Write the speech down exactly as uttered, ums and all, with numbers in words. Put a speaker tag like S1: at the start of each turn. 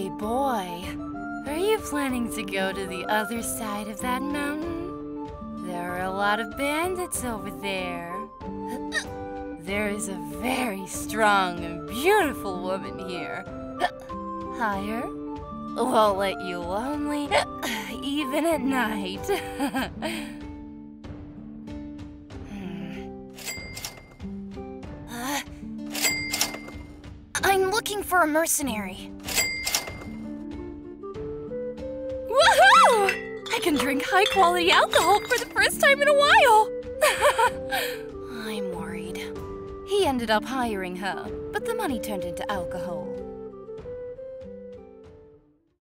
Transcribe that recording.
S1: Hey boy, are you planning to go to the other side of that mountain? There are a lot of bandits over there. There is a very strong and beautiful woman here. Hire? Won't let you lonely, even at night. uh, I'm looking for a mercenary. Woohoo! I can drink high-quality alcohol for the first time in a while. I'm worried. He ended up hiring her, but the money turned into alcohol.